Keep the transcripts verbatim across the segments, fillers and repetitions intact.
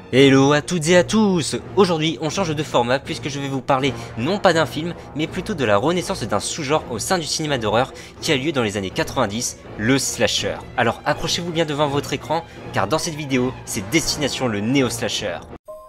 Hello à toutes et à tous. Aujourd'hui on change de format puisque je vais vous parler non pas d'un film mais plutôt de la renaissance d'un sous-genre au sein du cinéma d'horreur qui a lieu dans les années quatre-vingt-dix, le slasher. Alors accrochez-vous bien devant votre écran car dans cette vidéo c'est destination le néo-slasher.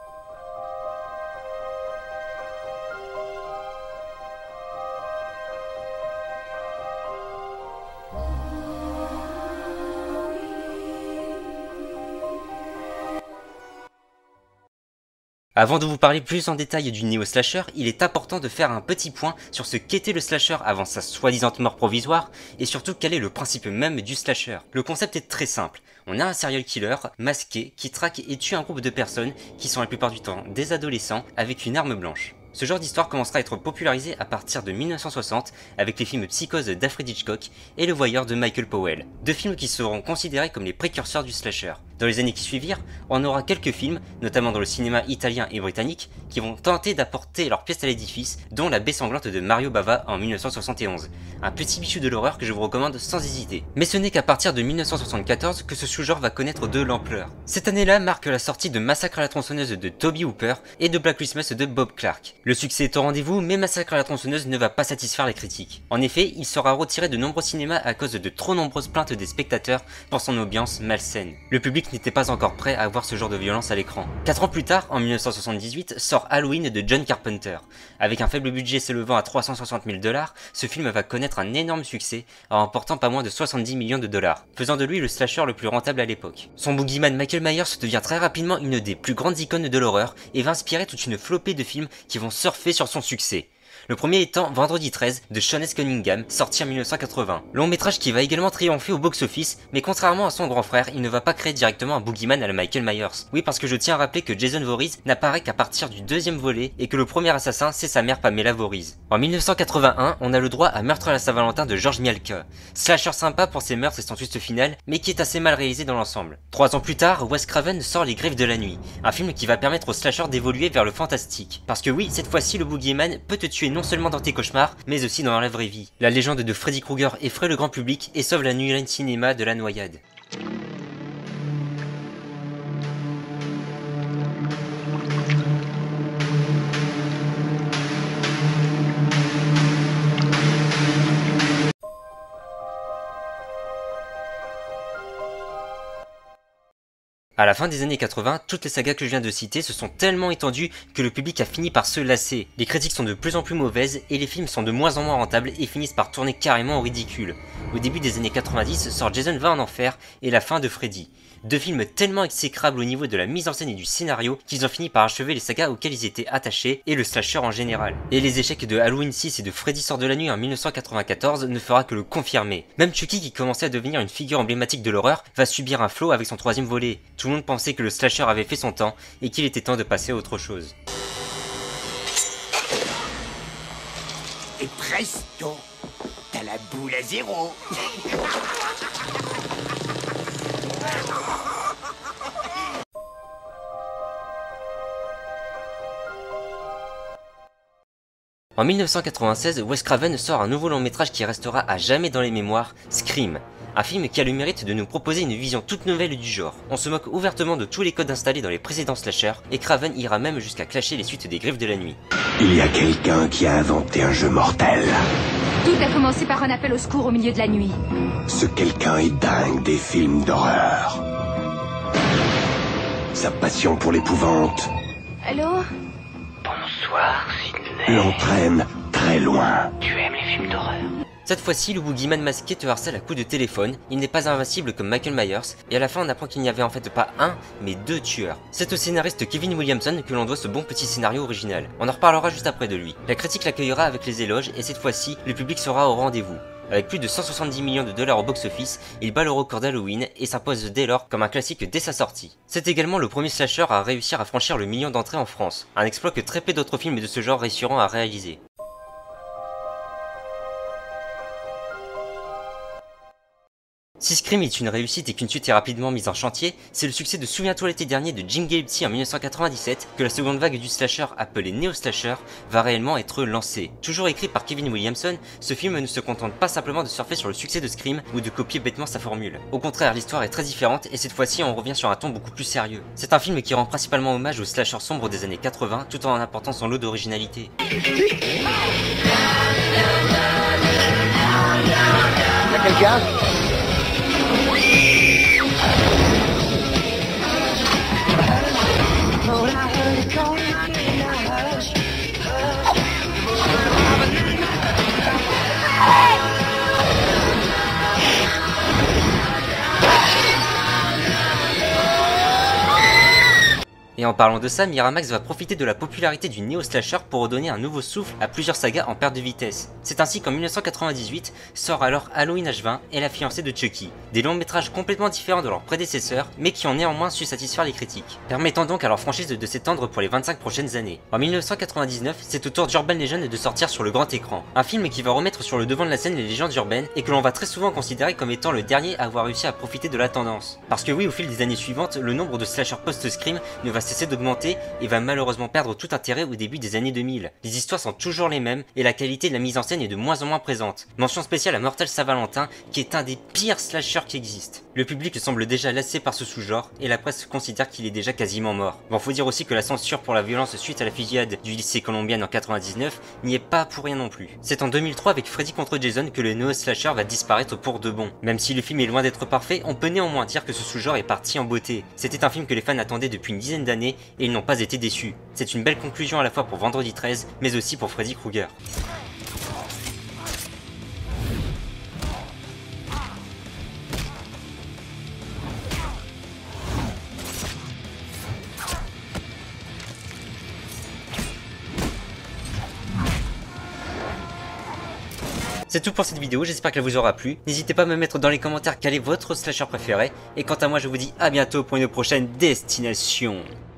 Avant de vous parler plus en détail du néo-slasher, il est important de faire un petit point sur ce qu'était le slasher avant sa soi-disant mort provisoire, et surtout quel est le principe même du slasher. Le concept est très simple, on a un serial killer masqué qui traque et tue un groupe de personnes qui sont la plupart du temps des adolescents avec une arme blanche. Ce genre d'histoire commencera à être popularisé à partir de mille neuf cent soixante avec les films Psychose d'Alfred Hitchcock et Le Voyeur de Michael Powell, deux films qui seront considérés comme les précurseurs du slasher. Dans les années qui suivirent, on aura quelques films, notamment dans le cinéma italien et britannique, qui vont tenter d'apporter leur pièce à l'édifice, dont La Baie sanglante de Mario Bava en mille neuf cent soixante et onze, un petit bichou de l'horreur que je vous recommande sans hésiter. Mais ce n'est qu'à partir de mille neuf cent soixante-quatorze que ce sous-genre va connaître de l'ampleur. Cette année-là marque la sortie de Massacre à la tronçonneuse de Toby Hooper et de Black Christmas de Bob Clark. Le succès est au rendez-vous, mais Massacre à la tronçonneuse ne va pas satisfaire les critiques. En effet, il sera retiré de nombreux cinémas à cause de trop nombreuses plaintes des spectateurs pour son ambiance malsaine. Le public n'était pas encore prêt à voir ce genre de violence à l'écran. quatre ans plus tard, en mille neuf cent soixante-dix-huit, sort Halloween de John Carpenter. Avec un faible budget s'élevant à trois cent soixante mille dollars, ce film va connaître un énorme succès en remportant pas moins de soixante-dix millions de dollars, faisant de lui le slasher le plus rentable à l'époque. Son boogeyman Michael Myers devient très rapidement une des plus grandes icônes de l'horreur et va inspirer toute une flopée de films qui vont surfer sur son succès. Le premier étant Vendredi treize de Sean S. Cunningham, sorti en mille neuf cent quatre-vingts. Long métrage qui va également triompher au box-office, mais contrairement à son grand frère, il ne va pas créer directement un boogeyman à la Michael Myers. Oui, parce que je tiens à rappeler que Jason Voorhees n'apparaît qu'à partir du deuxième volet et que le premier assassin c'est sa mère Pamela Voorhees. En mille neuf cent quatre-vingt-un, on a le droit à Meurtre à la Saint-Valentin de George Mialka. Slasher sympa pour ses meurtres et son twist final, mais qui est assez mal réalisé dans l'ensemble. Trois ans plus tard, Wes Craven sort Les Griffes de la Nuit, un film qui va permettre au slasher d'évoluer vers le fantastique. Parce que oui, cette fois-ci le boogeyman peut te tuer non seulement dans tes cauchemars, mais aussi dans la vraie vie. La légende de Freddy Krueger effraie le grand public et sauve la New Line Cinema de la noyade. À la fin des années quatre-vingts, toutes les sagas que je viens de citer se sont tellement étendues que le public a fini par se lasser. Les critiques sont de plus en plus mauvaises et les films sont de moins en moins rentables et finissent par tourner carrément au ridicule. Au début des années quatre-vingt-dix sort Jason va en enfer et La fin de Freddy. Deux films tellement exécrables au niveau de la mise en scène et du scénario qu'ils ont fini par achever les sagas auxquelles ils étaient attachés et le slasher en général. Et les échecs de Halloween six et de Freddy sort de la nuit en mille neuf cent quatre-vingt-quatorze ne fera que le confirmer. Même Chucky, qui commençait à devenir une figure emblématique de l'horreur, va subir un flop avec son troisième volet. Tout le monde pensait que le slasher avait fait son temps et qu'il était temps de passer à autre chose. Et presto, t'as la boule à zéro. En mille neuf cent quatre-vingt-seize, Wes Craven sort un nouveau long métrage qui restera à jamais dans les mémoires, Scream. Un film qui a le mérite de nous proposer une vision toute nouvelle du genre. On se moque ouvertement de tous les codes installés dans les précédents slashers, et Craven ira même jusqu'à clasher les suites des Griffes de la Nuit. Il y a quelqu'un qui a inventé un jeu mortel. Tout a commencé par un appel au secours au milieu de la nuit. Ce quelqu'un est dingue des films d'horreur. Sa passion pour l'épouvante Allô? Bonsoir, Sidney. l'entraîne très loin. Tu aimes les films d'horreur? Cette fois-ci, le boogeyman masqué te harcèle à coups de téléphone, il n'est pas invincible comme Michael Myers, et à la fin on apprend qu'il n'y avait en fait pas un, mais deux tueurs. C'est au scénariste Kevin Williamson que l'on doit ce bon petit scénario original. On en reparlera juste après de lui. La critique l'accueillera avec les éloges, et cette fois-ci, le public sera au rendez-vous. Avec plus de cent soixante-dix millions de dollars au box-office, il bat le record d'Halloween et s'impose dès lors comme un classique dès sa sortie. C'est également le premier slasher à réussir à franchir le million d'entrées en France, un exploit que très peu d'autres films de ce genre réussiront à réaliser. Si Scream est une réussite et qu'une suite est rapidement mise en chantier, c'est le succès de Souviens-toi l'été dernier de Jim Gillespie en mille neuf cent quatre-vingt-dix-sept que la seconde vague du slasher appelé néo-slasher va réellement être lancée. Toujours écrit par Kevin Williamson, ce film ne se contente pas simplement de surfer sur le succès de Scream ou de copier bêtement sa formule. Au contraire, l'histoire est très différente et cette fois-ci on revient sur un ton beaucoup plus sérieux. C'est un film qui rend principalement hommage au slasher sombre des années quatre-vingts tout en apportant son lot d'originalité. Y'a quelqu'un ? Et en parlant de ça, Miramax va profiter de la popularité du néo-slasher pour redonner un nouveau souffle à plusieurs sagas en perte de vitesse. C'est ainsi qu'en mille neuf cent quatre-vingt-dix-huit sort alors Halloween H vingt et la fiancée de Chucky, des longs métrages complètement différents de leurs prédécesseurs, mais qui ont néanmoins su satisfaire les critiques, permettant donc à leur franchise de, de s'étendre pour les vingt-cinq prochaines années. En mille neuf cent quatre-vingt-dix-neuf, c'est au tour d'Urban Legend de sortir sur le grand écran, un film qui va remettre sur le devant de la scène les légendes urbaines et que l'on va très souvent considérer comme étant le dernier à avoir réussi à profiter de la tendance. Parce que oui, au fil des années suivantes, le nombre de slashers post-scream ne va cesser d'augmenter et va malheureusement perdre tout intérêt au début des années deux mille. Les histoires sont toujours les mêmes et la qualité de la mise en scène est de moins en moins présente. Mention spéciale à Mortal Saint-Valentin qui est un des pires slashers qui existent. Le public semble déjà lassé par ce sous-genre et la presse considère qu'il est déjà quasiment mort. Bon, faut dire aussi que la censure pour la violence suite à la fusillade du lycée Colombienne en quatre-vingt-dix-neuf n'y est pas pour rien non plus. C'est en deux mille trois avec Freddy contre Jason que le néo-slasher va disparaître pour de bon. Même si le film est loin d'être parfait, on peut néanmoins dire que ce sous-genre est parti en beauté. C'était un film que les fans attendaient depuis une dizaine d'années et ils n'ont pas été déçus. C'est une belle conclusion à la fois pour Vendredi treize, mais aussi pour Freddy Krueger. C'est tout pour cette vidéo, j'espère qu'elle vous aura plu. N'hésitez pas à me mettre dans les commentaires quel est votre slasher préféré. Et quant à moi, je vous dis à bientôt pour une prochaine destination.